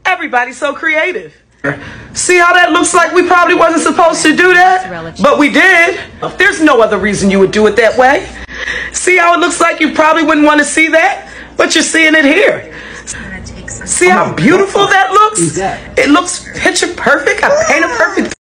Everybody's so creative. See how that looks like we probably wasn't supposed to do that, but we did. There's no other reason you would do it that way. See how it looks like you probably wouldn't want to see that, but you're seeing it here. See how beautiful that looks? It looks picture perfect. I paint a perfect